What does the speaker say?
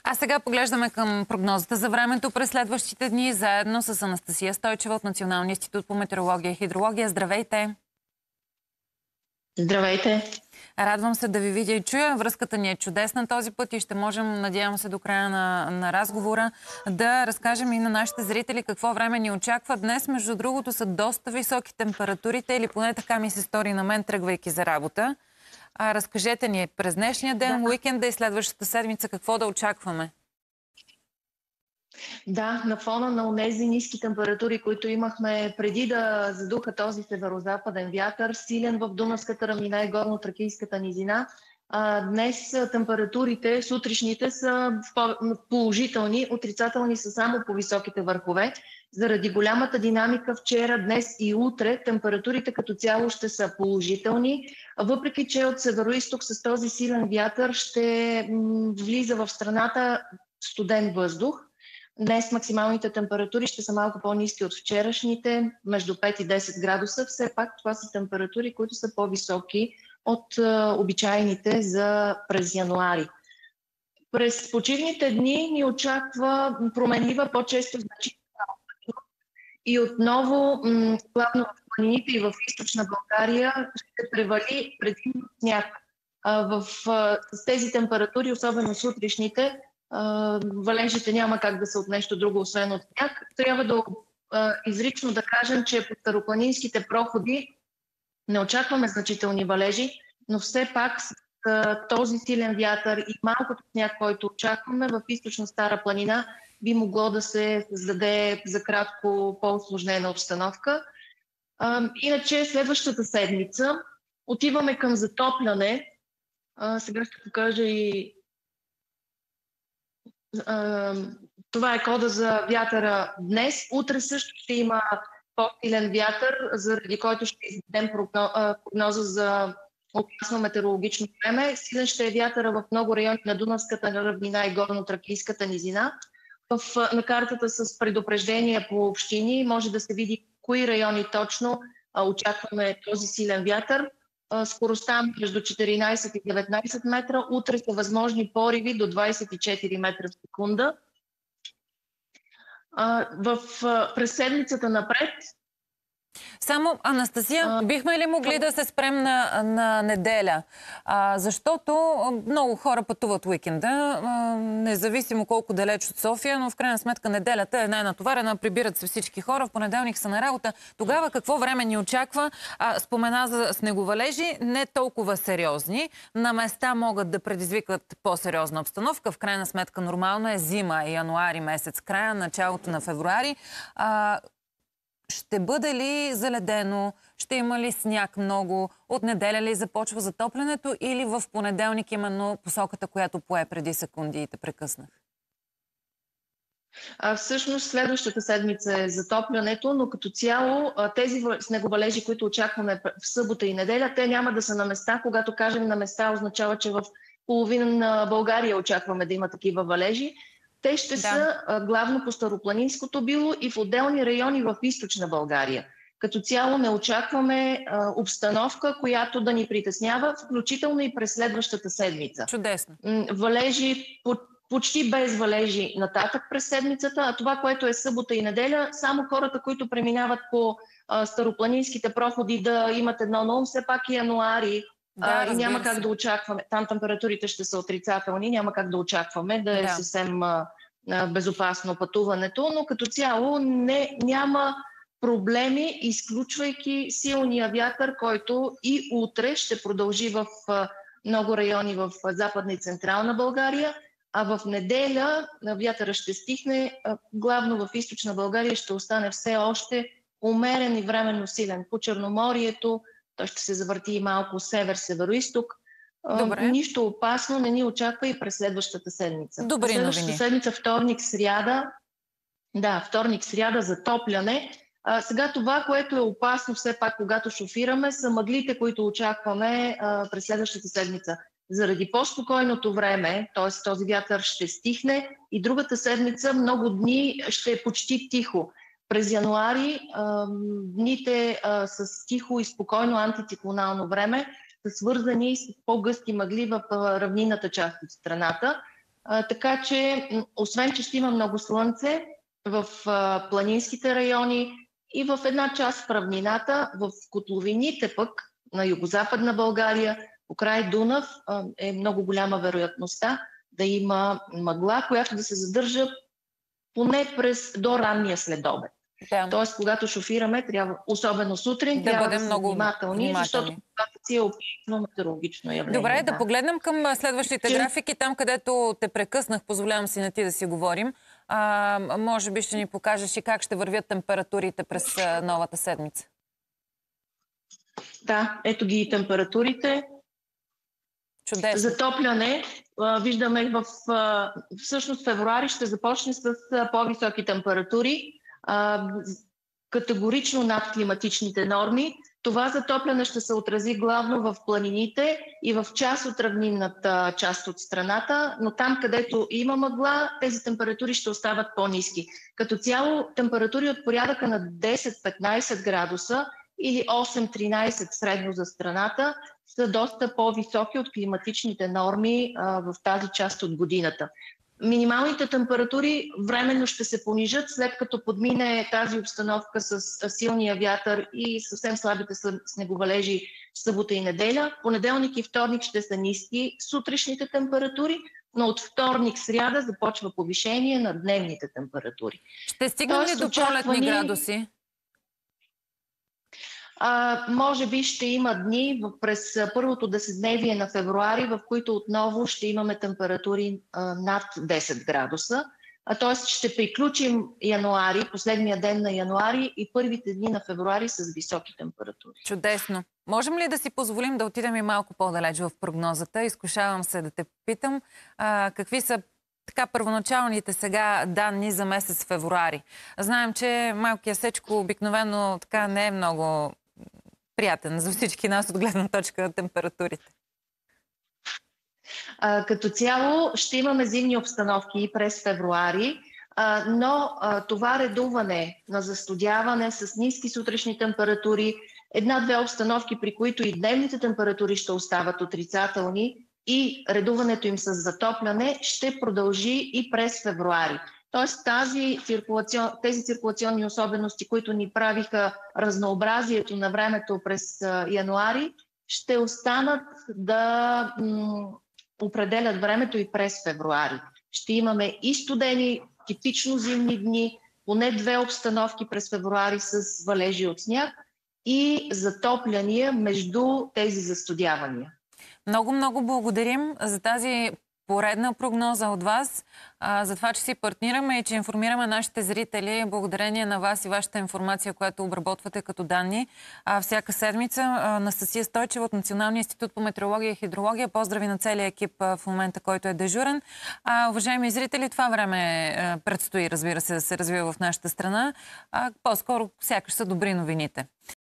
А сега поглеждаме към прогнозата за времето през следващите дни, заедно с Анастасия Стойчева от Националния институт по метеорология и хидрология. Здравейте! Здравейте! Радвам се да ви видя и чуя. Връзката ни е чудесна този път и ще можем, надявам се, до края на разговора да разкажем и на нашите зрители какво време ни очаква. Днес, между другото, са доста високи температурите, или поне така ми се стори на мен, тръгвайки за работа. Разкажете ни през днешния ден, уикенда и следващата седмица какво да очакваме. Да, на фона на онези ниски температури, които имахме преди да задуха този северо-западен вятър, силен в Дунавската равнина и горно-тракийската низина, днес температурите сутрешните са положителни, отрицателни са само по високите върхове. Заради голямата динамика вчера, днес и утре температурите като цяло ще са положителни, въпреки че от северо-исток с този силен вятър ще влиза в страната студен въздух. Днес максималните температури ще са малко по-ниски от вчерашните, между 5 и 10 градуса. Все пак това са температури, които са по-високи от обичайните за през януари. През почивните дни ни очаква променлива, по-често значителна и отново, главно в планините и в източна България, ще превали предимно сняг. С тези температури, особено сутрешните, валежите няма как да са от нещо друго, освен от сняг. Трябва да изрично да кажем, че по старопланинските проходи не очакваме значителни валежи, но все пак с този силен вятър и малкото сняг, който очакваме в източна Стара планина, би могло да се създаде за кратко по-усложнена обстановка. Иначе следващата седмица отиваме към затопляне. Сега ще покажа и това е кода за вятъра днес. Утре също ще има по-силен вятър, заради който ще издадем прогноза за опасно метеорологично време. Силен ще е вятъра в много райони на Дунавската равнина и горно-тракийската низина. На картата с предупреждения по общини може да се види кои райони точно очакваме този силен вятър. Скоростта между 14 и 19 метра. Утре са възможни пориви до 24 метра в секунда. През седмицата напред. Само, Анастасия, бихме ли могли да се спрем на неделя? Защото много хора пътуват уикенда, независимо колко далеч от София, но в крайна сметка неделята е най-натоварена, прибират се всички хора, в понеделник са на работа. Тогава какво време ни очаква? Спомена за снеговалежи, не толкова сериозни. На места могат да предизвикват по-сериозна обстановка. В крайна сметка нормално е зима, януари месец, края, началото на февруари. Ще бъде ли заледено? Ще има ли сняг много? От неделя ли започва затоплянето или в понеделник именно посоката, която пое преди секунди и те прекъснах? Всъщност следващата седмица е затоплянето, но като цяло тези снеговалежи, които очакваме в събота и неделя, те няма да са на места. Когато кажем на места, означава, че в половина на България очакваме да има такива валежи. Те ще са главно по старопланинското било и в отделни райони в източна България. Като цяло не очакваме обстановка, която да ни притеснява, включително и през следващата седмица. Чудесно. Валежи, почти без валежи нататък през седмицата, а това, което е събота и неделя, само хората, които преминават по старопланинските проходи да имат едно на ум, все пак и януари. И няма как да очакваме. Там температурите ще са отрицателни, няма как да очакваме да е съвсем безопасно пътуването, но като цяло няма проблеми, изключвайки силния вятър, който и утре ще продължи в много райони в Западна и Централна България, а в неделя вятъра ще стихне, главно в Източна България ще остане все още умерен и временно силен. По Черноморието той ще се завърти и малко север-северо-исток. Нищо опасно не ни очаква и през следващата седмица. Добри следващата новини. Седмица, вторник-сряда затопляне. Сега това, което е опасно все пак, когато шофираме, са мъглите, които очакваме през следващата седмица. Заради по-спокойното време, т.е. този вятър ще стихне и другата седмица много дни ще е почти тихо. През януари дните с тихо и спокойно антициклонално време са свързани с по-гъсти мъгли в равнинната част от страната. Така че, освен че ще има много слънце в планинските райони и в една част в равнината, в котловините пък на югозападна България, покрай Дунав, е много голяма вероятността да има мъгла, която да се задържа поне до ранния следобед. Да. Тоест, когато шофираме, трябва, особено сутрин, Да трябва бъдем да сме много внимателни, защото това си е описно метеорологично явление. Добре, да погледнем към следващите графики. Там, където те прекъснах, позволявам си на ти да си говорим. Може би ще ни покажеш и как ще вървят температурите през новата седмица. Да, ето ги и температурите. Чудесно. Затопляне. Виждаме всъщност февруари ще започне с по-високи температури, категорично над климатичните норми. Това затопляне ще се отрази главно в планините и в част от равнинната част от страната, но там, където има мъгла, тези температури ще остават по-ниски. Като цяло температури от порядъка на 10-15 градуса или 8-13 средно за страната са доста по-високи от климатичните норми в тази част от годината. Минималните температури временно ще се понижат, след като подмине тази обстановка с силния вятър и съвсем слабите снеговалежи в събота и неделя. Понеделник и вторник ще са ниски сутрешните температури, но от вторник, сряда започва повишение на дневните температури. Ще стигнем ли до пролетни градуси? Може би ще има дни през първото десетдневие на февруари, в които отново ще имаме температури над 10 градуса. Т.е. ще приключим януари, последния ден на януари и първите дни на февруари с високи температури. Чудесно. Можем ли да си позволим да отидем и малко по-далеч в прогнозата? Изкушавам се да те питам какви са така първоначалните сега данни за месец февруари. Знаем, че малкия сечко обикновено така не е много приятен за всички нас от гледна точка на температурите. Като цяло ще имаме зимни обстановки и през февруари, но това редуване на застудяване с ниски сутрешни температури, една-две обстановки, при които и дневните температури ще остават отрицателни и редуването им с затопляне ще продължи и през февруари. Тоест тези циркулационни особености, които ни правиха разнообразието на времето през януари, ще останат да определят времето и през февруари. Ще имаме и студени, типично зимни дни, поне две обстановки през февруари с валежи от сняг и затопляния между тези застудявания. Много благодарим за тази поредна прогноза от вас, за това, че си партнираме и че информираме нашите зрители благодарение на вас и вашата информация, която обработвате като данни. Всяка седмица Анастасия Стойчева от Националния институт по метеорология и хидрология. Поздрави на целия екип в момента, който е дежурен. Уважаеми зрители, това време предстои, разбира се, да се развива в нашата страна. По-скоро сякаш са добри новините.